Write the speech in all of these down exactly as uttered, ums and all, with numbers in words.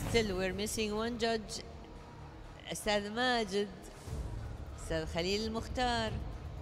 still we're missing one judge. أستاذ ماجد، أستاذ خليل المختار.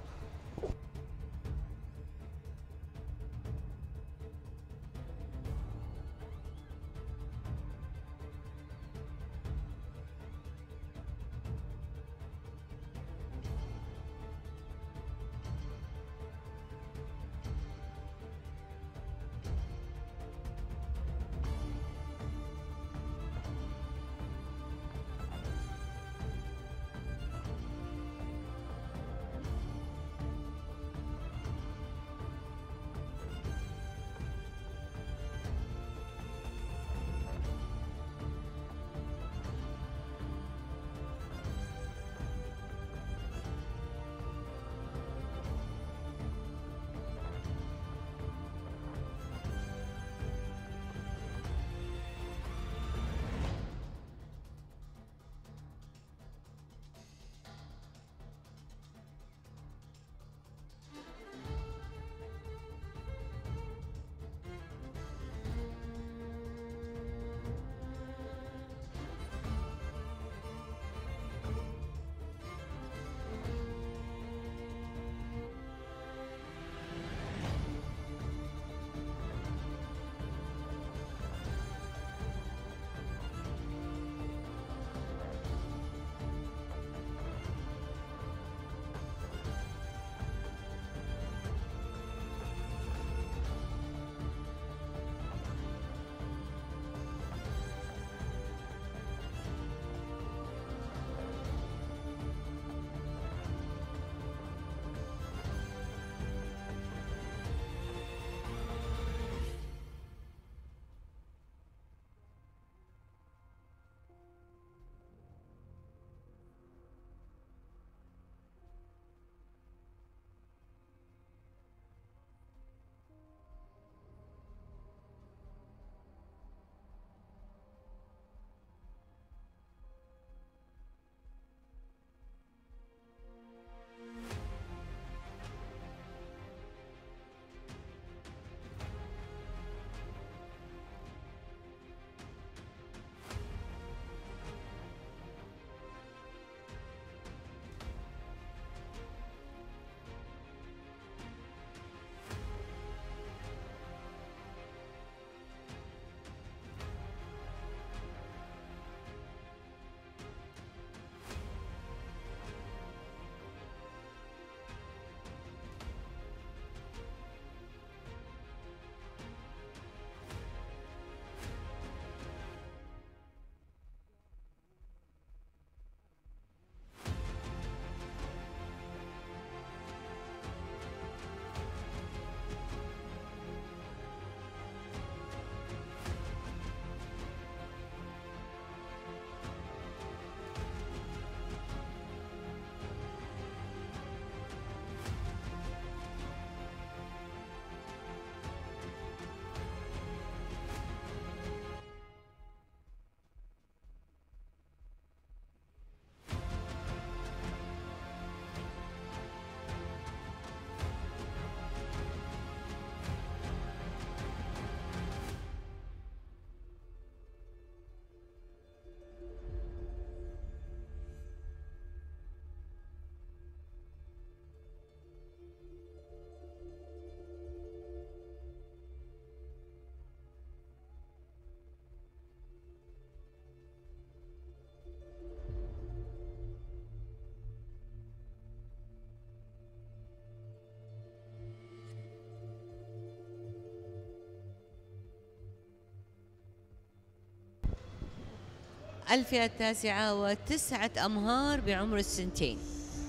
الفئة التاسعة وتسعة أمهار بعمر السنتين.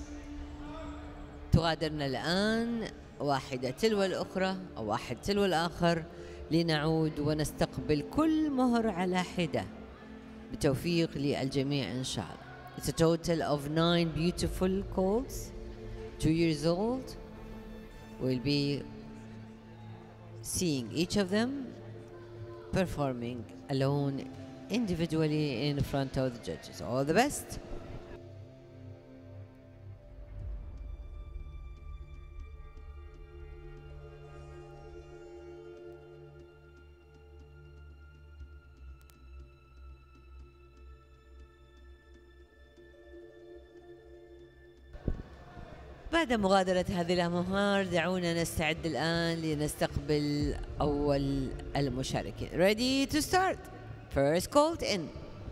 تغادرنا الآن واحدة تلو الأخرى أو واحد تلو الآخر لنعود ونستقبل كل مهر على حدة بتوفيق للجميع إن شاء الله. It's a total of nine beautiful colts, two years old. We'll be seeing each of them performing alone, individually in front of the judges. All the best. بعد مغادرة هذه الأمهار دعونا نستعد الآن لنستقبل أول المشاركين. Ready to start. First called in.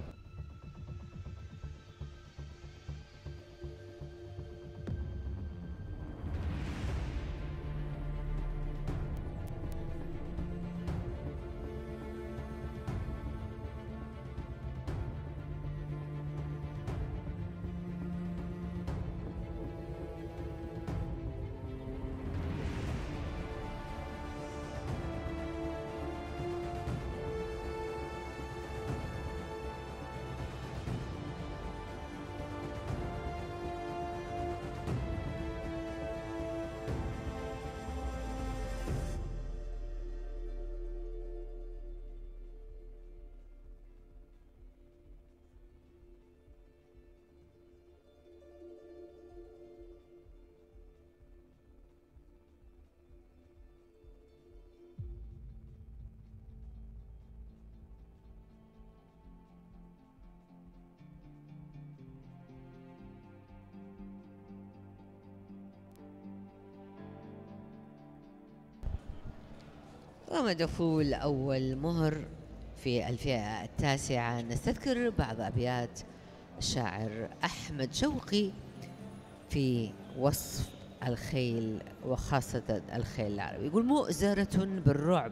ومدخول أول مهر في الفئة التاسعة نستذكر بعض أبيات الشاعر أحمد شوقي في وصف الخيل وخاصة الخيل العربي. يقول: مؤزرة بالرعب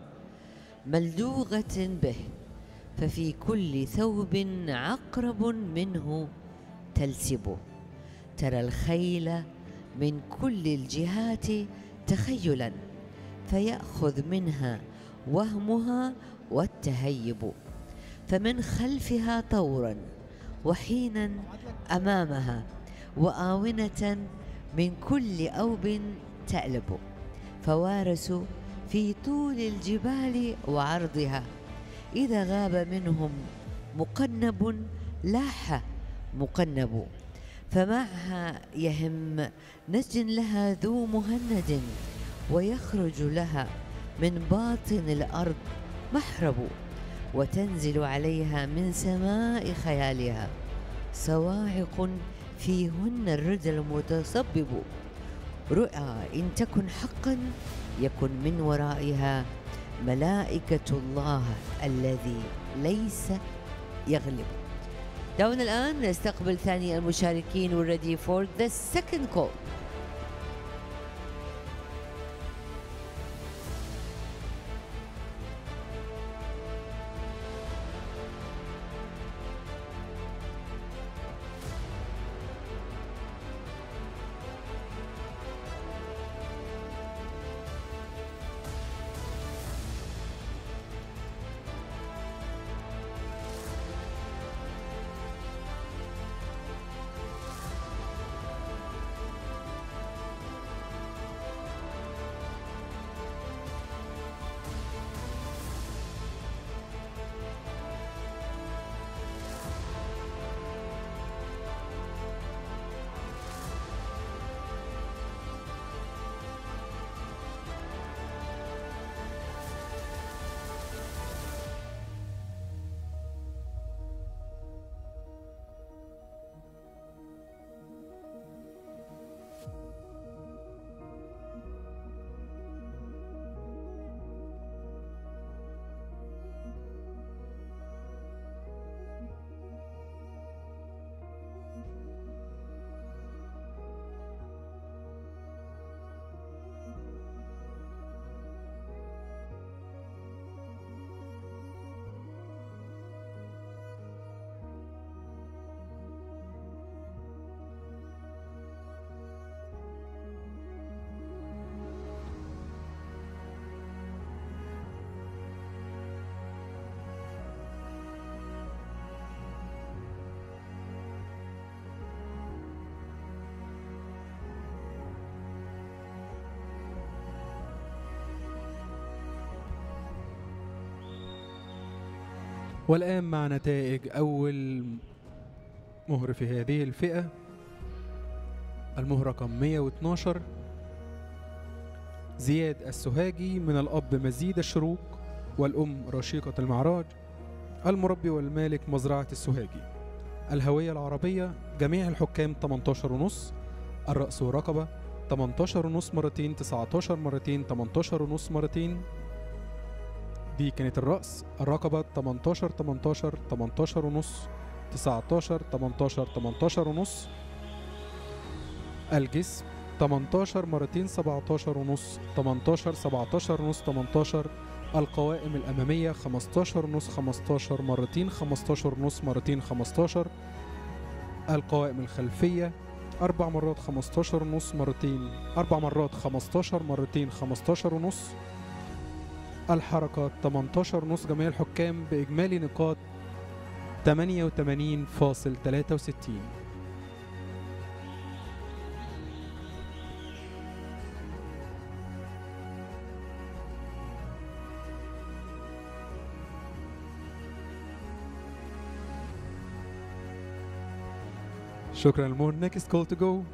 ملدوغة به، ففي كل ثوب عقرب منه تلسبه، ترى الخيل من كل الجهات تخيلا، فيأخذ منها وهمها والتهيب، فمن خلفها طورا وحينا أمامها، وآونة من كل أوب تألب، فوارس في طول الجبال وعرضها، إذا غاب منهم مقنب لاح مقنب، فمعها يهم نج لها ذو مهند، ويخرج لها من باطن الأرض محرب، وتنزل عليها من سماء خيالها صواعق فيهن الردى المتصبب، رؤى إن تكن حقا يكن من ورائها ملائكة الله الذي ليس يغلب. دعونا الآن نستقبل ثاني المشاركين. We're ready for the second call. والآن مع نتائج أول مهر في هذه الفئة. المهر رقم مئة واثناشر زياد السوهاجي من الأب مزيد الشروق والأم رشيقة المعراج، المربي والمالك مزرعة السوهاجي. الهوية العربية جميع الحكام ثمانية عشر ونص، الرأس ورقبة تمنتاشر ونص مرتين، تسعتاشر مرتين، تمنتاشر ونص مرتين. دي كانت الرأس. الرقبة تمنتاشر تمنتاشر، تمنتاشر ونص، تسعتاشر، تمنتاشر، تمنتاشر ونص. الجسم تمنتاشر مرتين، سبعتاشر ونص، تمنتاشر، سبعتاشر ونص، تمنتاشر. القوائم الأمامية خمستاشر ونص، خمستاشر مرتين، خمستاشر ونص مرتين، خمستاشر. القوائم الخلفية أربع مرات خمستاشر ونص مرتين، أربع مرات خمستاشر مرتين، خمستاشر ونص. الحركة تمنتاشر ونص جميع الحكام بإجمالي نقاط تمانية وتمانين فاصل تلاتة وستين. شكرا للمور. next call to go.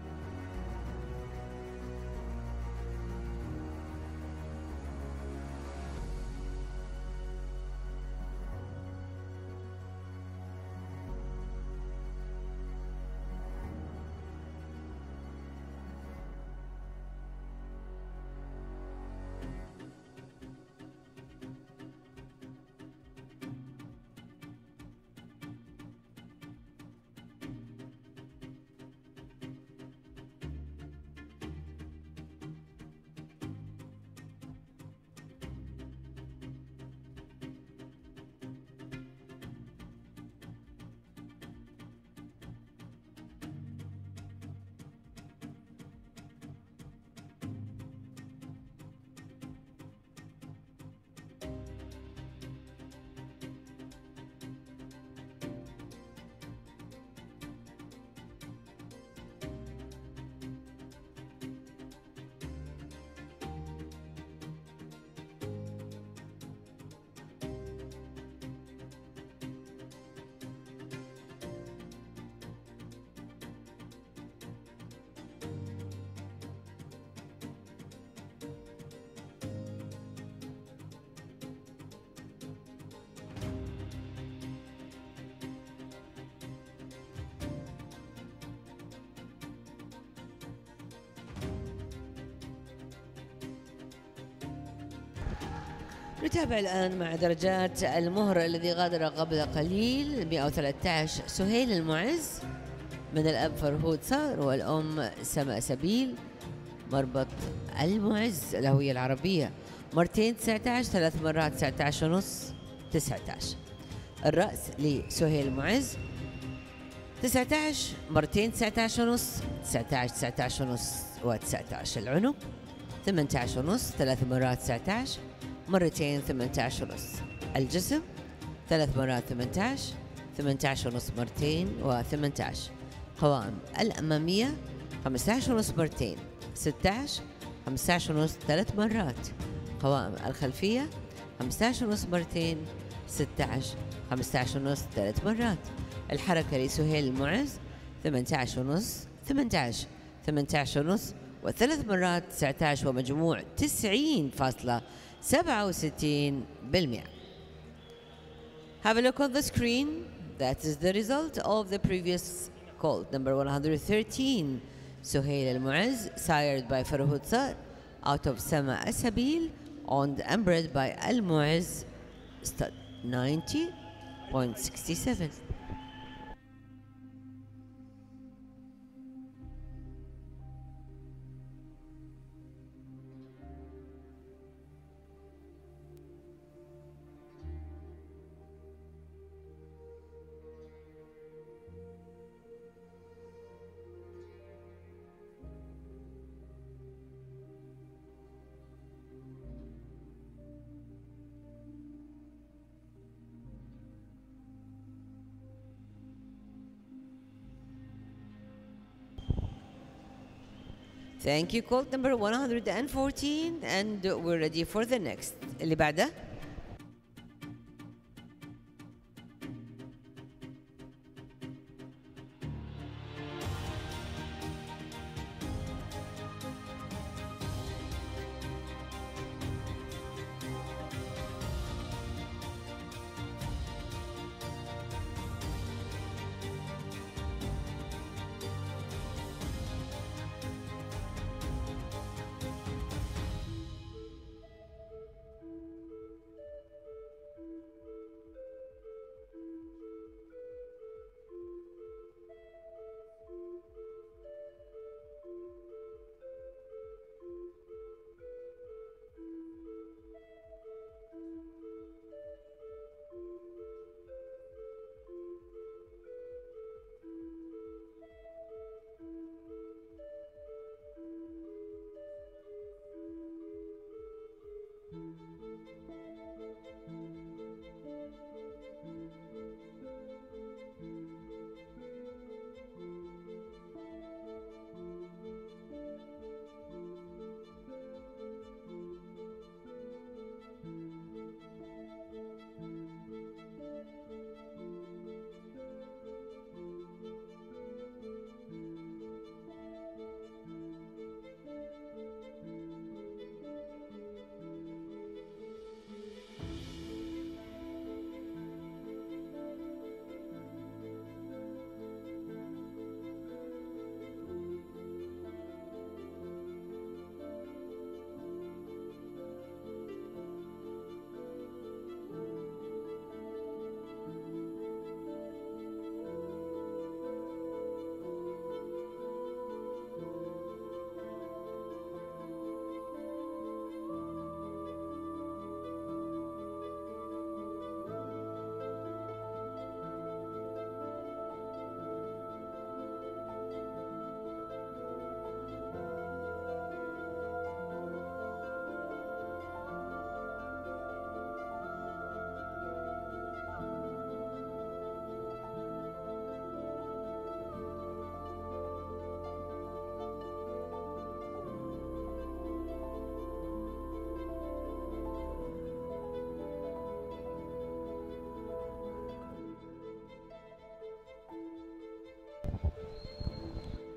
نتابع الآن مع درجات المهر الذي غادر قبل قليل. مئة وثلاثة عشر سهيل المعز، من الأب فرهود صقر والأم سماء سبيل. مربط المعز الهوية العربية مرتين تسعة عشر، ثلاث مرات تسعة عشر ونص، تسعة عشر. الرأس لسهيل المعز تسعة عشر مرتين تسعة عشر ونص، تسعة عشر، تسعة عشر ونص وتسعة عشر. العنق ثمانية عشر ونص، ثلاث مرات تسعة عشر، مرتين ثمانية عشر ونص. الجسم ثلاث مرات ثمانية عشر، ثمانية عشر ونص مرتين وثمانية عشر. قوائم الأمامية خمسة عشر ونص مرتين، ستة عشر، خمسة عشر ونص ثلاث مرات. قوائم الخلفية خمسة عشر ونص مرتين، ستة عشر، خمسة عشر ونص ثلاث مرات. الحركة لسهيل المعز ثمانية عشر ونص، ثمانية عشر، ثمانية عشر ونص وثلاث مرات تسعة عشر، ومجموع تسعين فاصلة سبعة وستين بالمئة. Have a look on the screen. That is the result of the previous call. Number one hundred thirteen, Suhail Al-Mu'azz, sired by Farhud Sar, out of Sama Asabil, owned and bred by Al-Mu'azz, stud ninety point six seven. Thank you. Call number one hundred fourteen, and we're ready for the next. اللي بعده.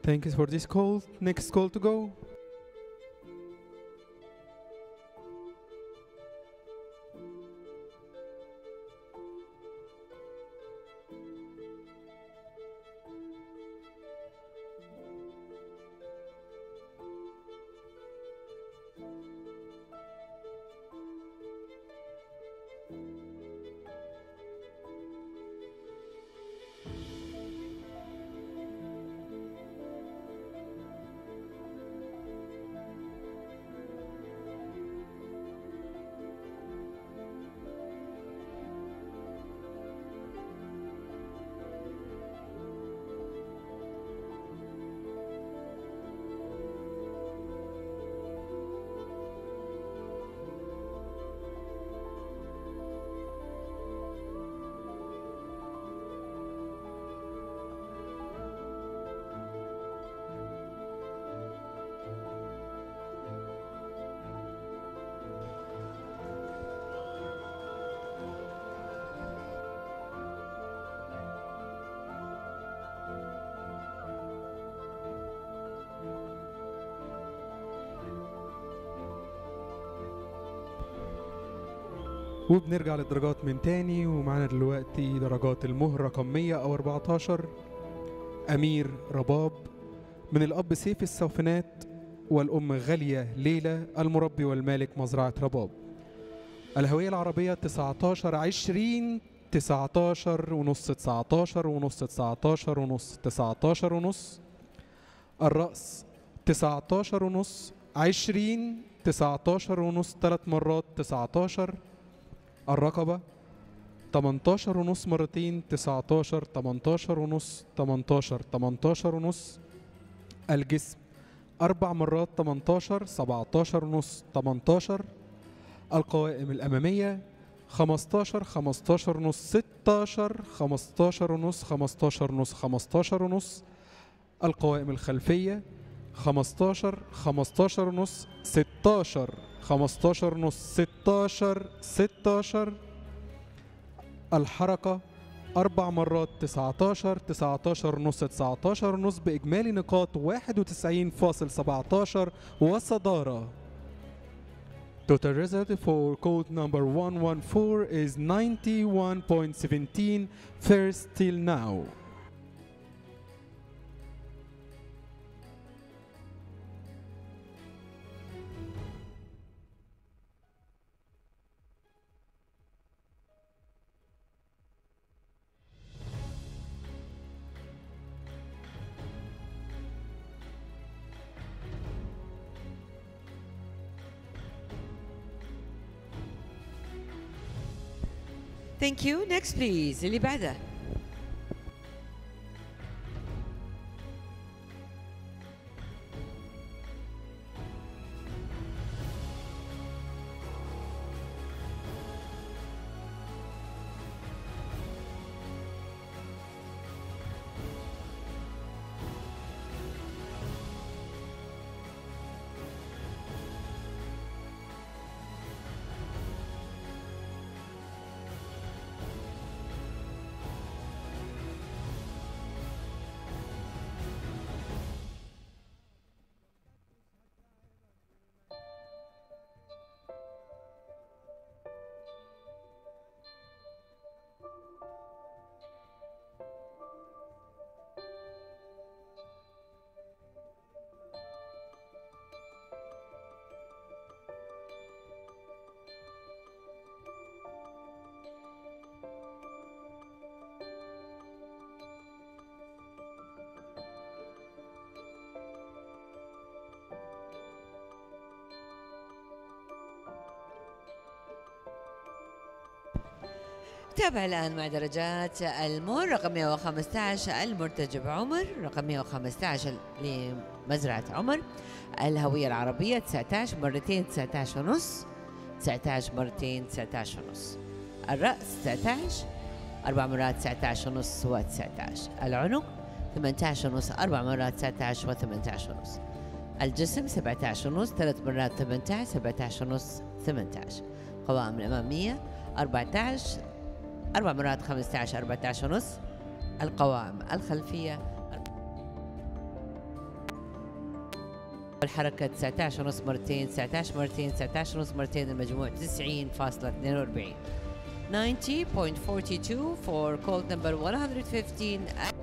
Thank you for this call. Next call to go. وبنرجع للدرجات من تاني، ومعانا دلوقتي درجات المهر رقم مية أو أربعتاشر. أمير رباب، من الأب سيف السوفنات والأم غالية ليلى، المربي والمالك مزرعة رباب. الهوية العربية تسعتاشر عشرين تسعتاشر ونص تسعتاشر ونص تسعتاشر ونص تسعتاشر ونص. الرأس تسعتاشر ونص عشرين تسعتاشر ونص ثلاث مرات تسعتاشر. الرقبة تمنتاشر ونص مرتين تسعتاشر تمنتاشر ونص تمنتاشر تمنتاشر ونص. الجسم أربع مرات تمنتاشر سبعتاشر ونص تمنتاشر. القوائم الأمامية خمستاشر خمستاشر ونص ستاشر خمستاشر ونص خمستاشر ونص خمستاشر ونص. القوائم الخلفية خمستاشر خمستاشر ونص ستاشر خمستاشر ونص ستاشر ستاشر. الحركة أربع مرات تسعتاشر تسعتاشر ونص تسعتاشر ونص بإجمالي نقاط واحد وتسعين فاصل سبعتاشر. والصدارة Total result for code number one one four is ninety-one point one seven first till now. Thank you. Next please. اللي بعده. تابع الآن مع درجات المهر رقم مئة وخمسة عشر المرتجب عمر، رقم مئة وخمسة عشر لمزرعة عمر. الهوية العربية تسعة عشر مرتين تسعة عشر ونص تسعة عشر مرتين تسعة عشر ونص. الرأس تسعة عشر أربع مرات تسعة عشر ونص وتسعة عشر. العنق ثمانية عشر ونص أربع مرات تسعة عشر وثمانية عشر ونص. الجسم سبعة عشر ونص ثلاث مرات ثمانية عشر سبعة عشر ونص ثمانية عشر. قوائم الأمامية أربعة عشر أربع مرات خمسة عشر أربعة عشر ونص. القوائم الخلفية الحركة تسعة عشر ونص مرتين، تسعة عشر مرتين، تسعة عشر ونص مرتين، المجموع تسعين فاصلة اثنين وأربعين. ninety point four two for code number one hundred fifteen.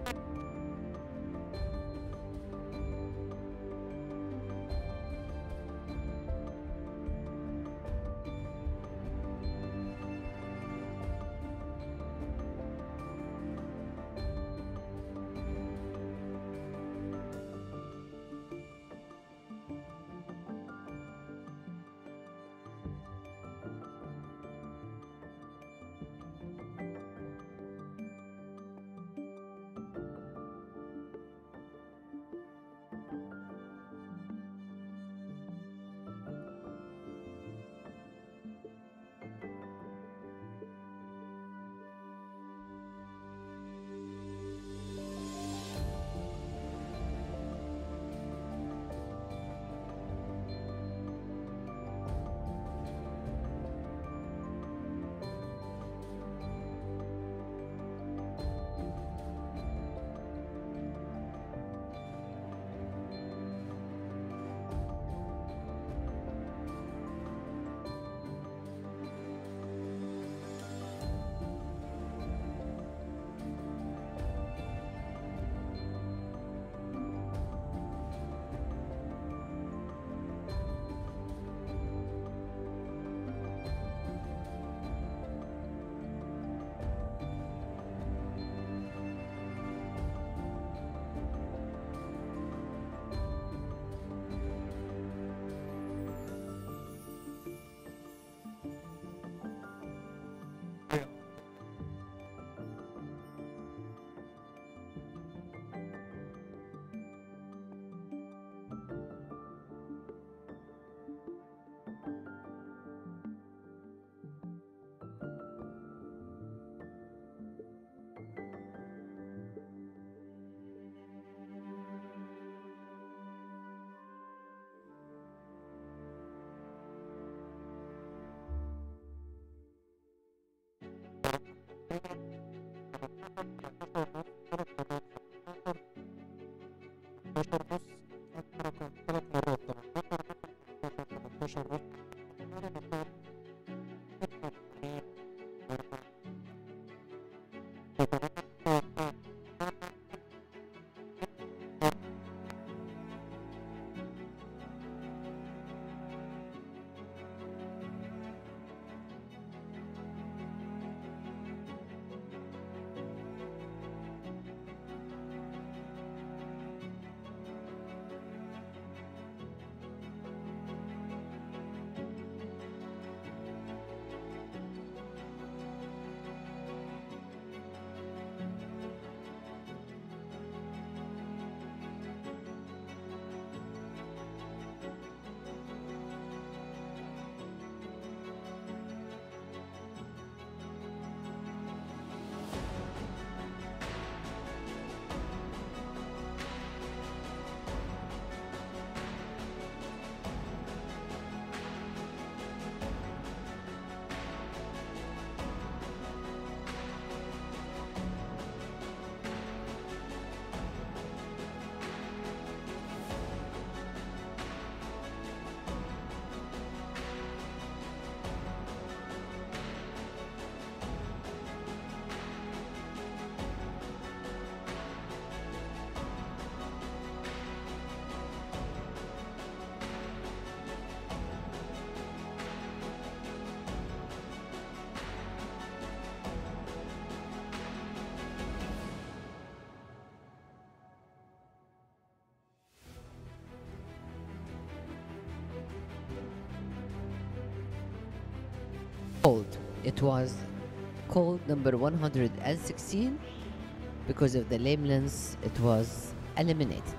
ثلاث مرات تمنتاشر نص. Cold. It was code number one hundred sixteen. Because of the lameness, it was eliminated.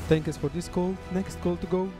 Thank you for this call. Next call to go.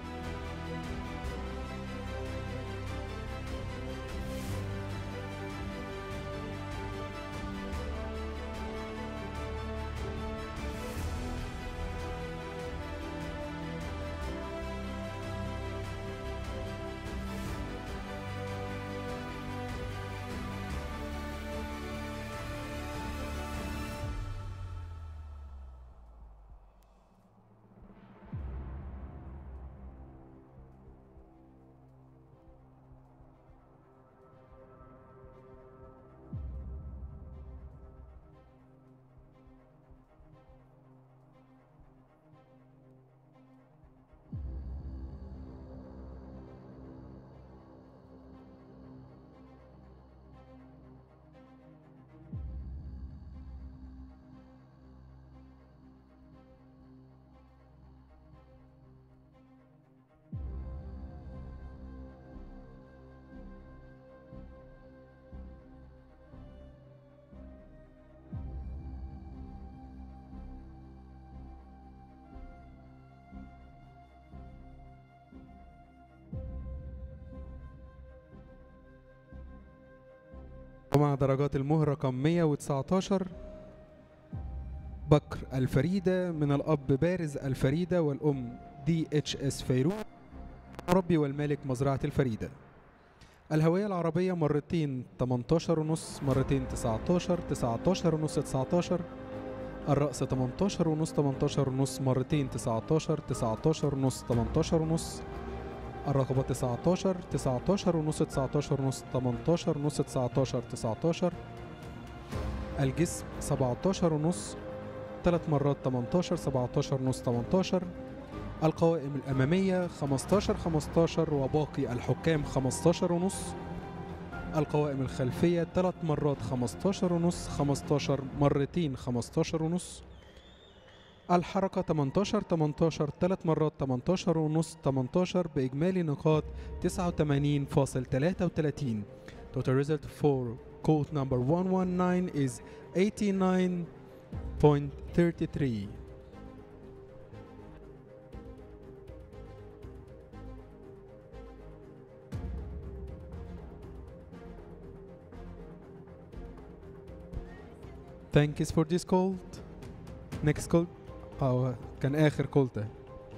ومع درجات المهر رقم مئة وتسعة عشر بكر الفريدة من الأب بارز الفريدة والأم دي اتش اس فيروز مربي والمالك مزرعة الفريدة. الهوية العربية مرتين ثمانية عشر ونص، مرتين تسعة عشر، تسعة عشر ونص، تسعة عشر. الرأس ثمانية عشر ونص، ثمانية عشر ونص، مرتين تسعة عشر، تسعة عشر ونص، ثمانية عشر ونص. الرقبة تسعة عشر، تسعة عشر ونص، تسعة عشر ونص، ثمانية عشر ونص، تسعة عشر، تسعة عشر. الجسم سبعة عشر ونص، ثلاث مرات ثمانية عشر، سبعة عشر ونص، ثمانية عشر. القوائم الأمامية خمسة عشر خمسة عشر وباقي الحكام خمسة عشر ونص. القوائم الخلفية ثلاث مرات خمسة عشر ونص، خمسة عشر مرتين خمسة عشر ونص. الحركة ثمانية عشر ثمانية عشر ثلاث مرات ثمانية عشر ونص، ثمانية عشر بإجمالي نقاط تسعة وثمانين فاصل ثلاثة وثلاثين. Total result for code number one one nine is eighty-nine point three three. Thank you for this call. Next call. اه كان آخر كول ده.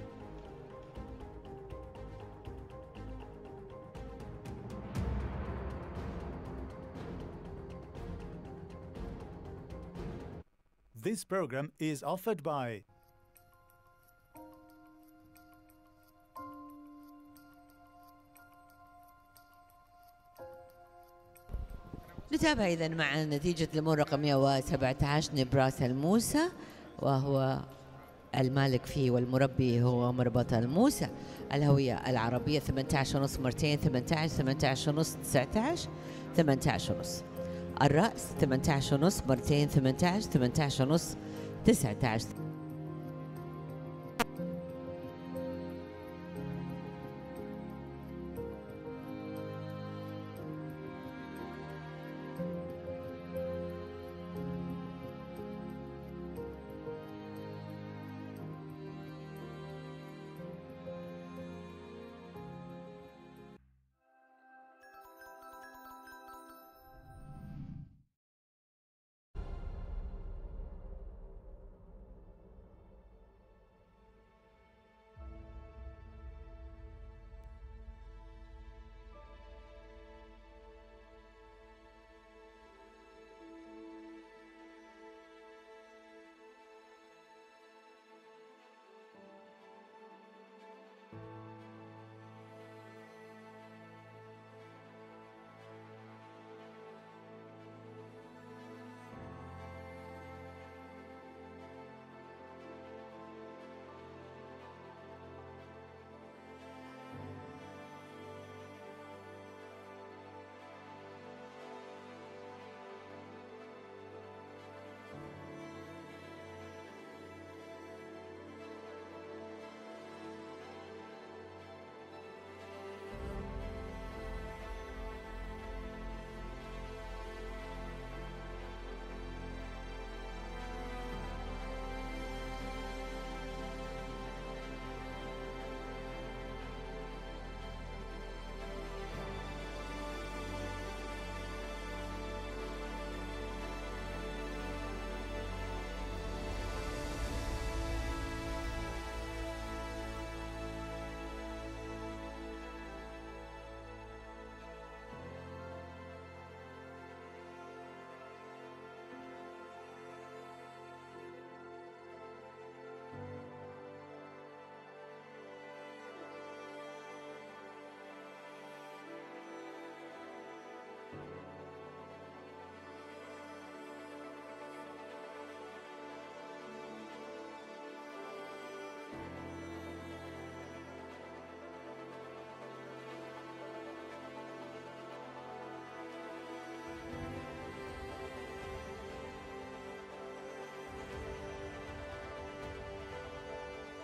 This program is offered by نتابع إذن مع نتيجة المهر رقم مئة وسبعة عشر نبراس الموسى، وهو المالك فيه والمربي هو مربط الموسى. الهوية العربية ثمانية عشر ونص، مرتين ثمانية عشر، ثمانية عشر ونص، تسعة عشر، ثمانية عشر ونص. الرأس ثمانية عشر ونص، مرتين ثمانية عشر، ثمانية عشر ونص، تسعة عشر.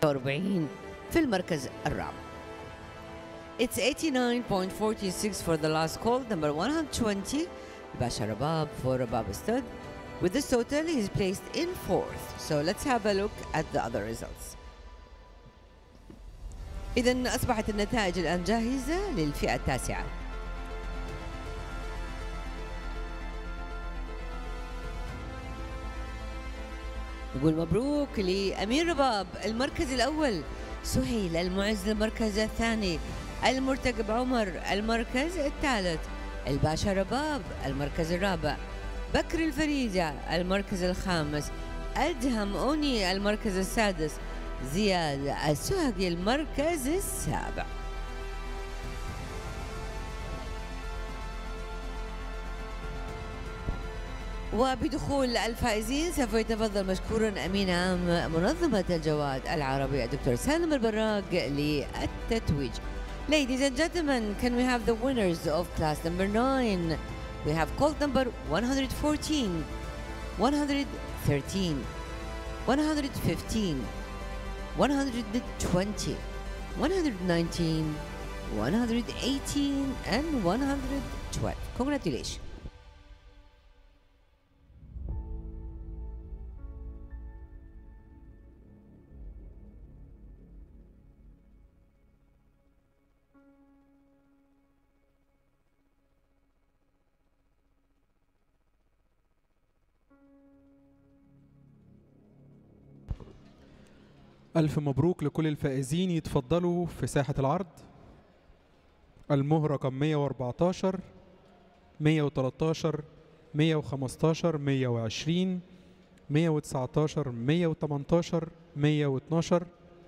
وأربعين في المركز الرابع. It's eighty-nine point four six for the last call, number one hundred twenty, Basha Rabab for Rabab Stud. With this total, he's placed in fourth. So let's have a look at the other results. إذن أصبحت النتائج الآن جاهزة للفئة التاسعة. نقول مبروك لأمير رباب المركز الأول، سهيل المعز المركز الثاني، المرتقب عمر المركز الثالث، الباشا رباب المركز الرابع، بكر الفريدة المركز الخامس، أدهم أوني المركز السادس، زياد السهقي المركز السابع. وبدخول الفائزين سوف يتفضل مشكورا أمين عام منظمة الجواد العربي الدكتور سالم البراق للتتويج. Ladies and gentlemen, can we have the winners of class number nine? We have call number one hundred fourteen, one hundred thirteen, one hundred fifteen, one hundred twenty, one hundred nineteen, one hundred eighteen, and one hundred twelve. Congratulations. ألف مبروك لكل الفائزين، يتفضلوا في ساحة العرض. المهر رقم مية وأربعتاشر، مية وتلتاشر، مية وخمستاشر، مية وعشرين، مية وتسعتاشر، مية وتمنتاشر، مية واتناشر.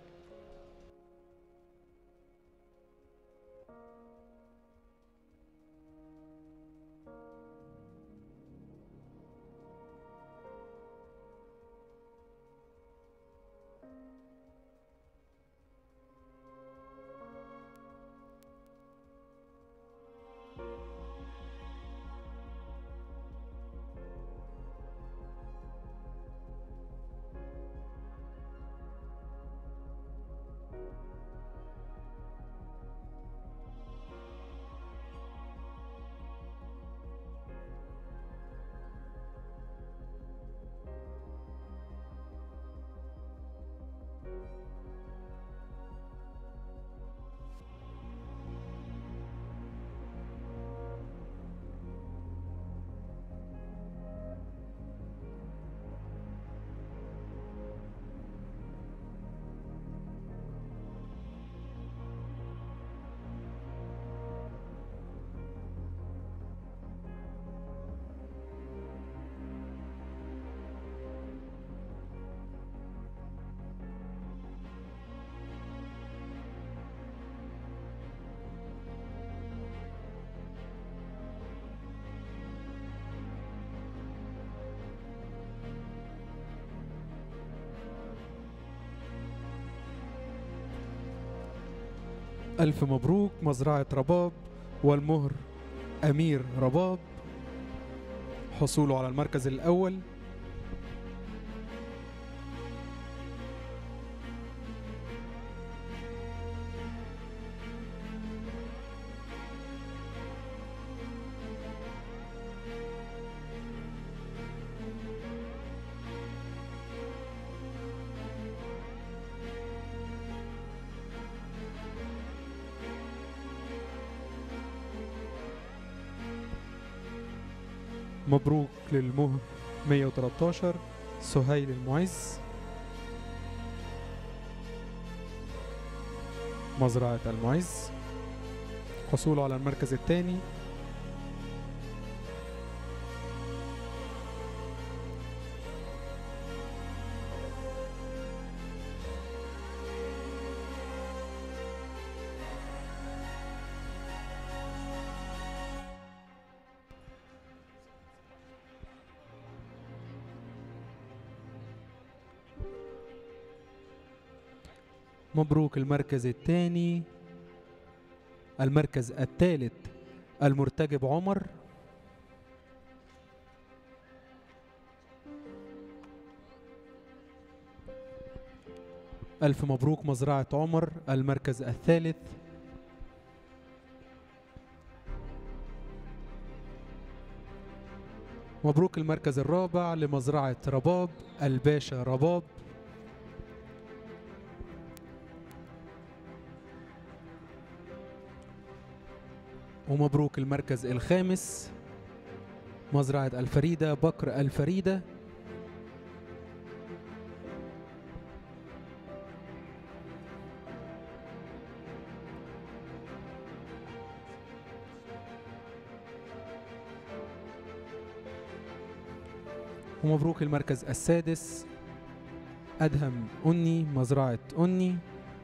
ألف مبروك مزرعة رباب، والمهر أمير رباب حصوله على المركز الأول. مبروك للمهر مية وتلتاشر سهيل المعز، مزرعة المعز حصوله على المركز الثاني. مبروك المركز الثاني، المركز الثالث المرتجب عمر، ألف مبروك مزرعة عمر المركز الثالث. مبروك المركز الرابع لمزرعة رباب الباشا رباب. ومبروك المركز الخامس مزرعة الفريدة بكر الفريدة. ومبروك المركز السادس أدهم أني مزرعة أني.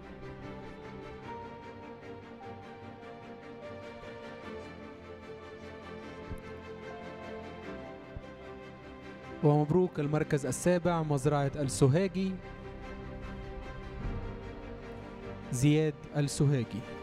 ومبروك المركز السابع مزرعة السوهاجي زياد السوهاجي.